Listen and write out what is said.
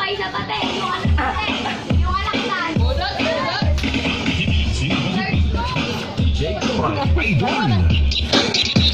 isa pa, te. Yung anak na, te. Yung anak na. Budot, budot. Search ko. Jake Idol.